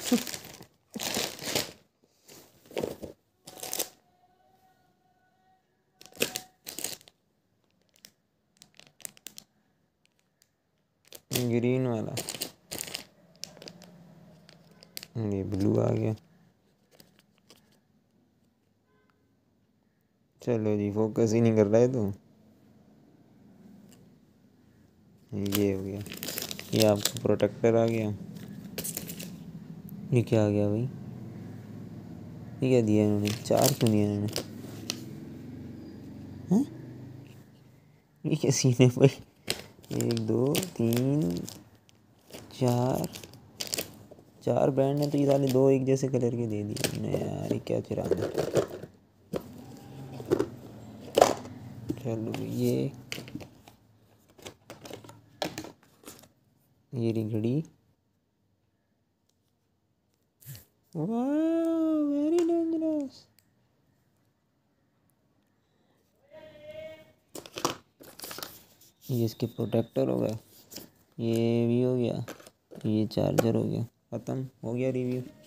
Green वाला, ये blue आ गया। चलो जी, फोकस ही नहीं कर रहा है तो ये हो गया। ये आपका प्रोटेक्टर आ गया। ये क्या आ गया भाई? ये क्या दिया इन्होंने? 4 क्यों दिया इन्होंने? हैं? ये क्या सीन है भाई? 1 2 3 4 4 बैंड है तो ये साले 2 एक जैसे कलर के दे दिए इन्होंने यार। ये क्या चिराग है? चलो ये रही घड़ी। वाह, वेरी डेंजरस। ये इसके प्रोटेक्टर हो गए, ये भी हो गया, ये चार्जर हो गया। ख़त्म हो गया रिव्यू।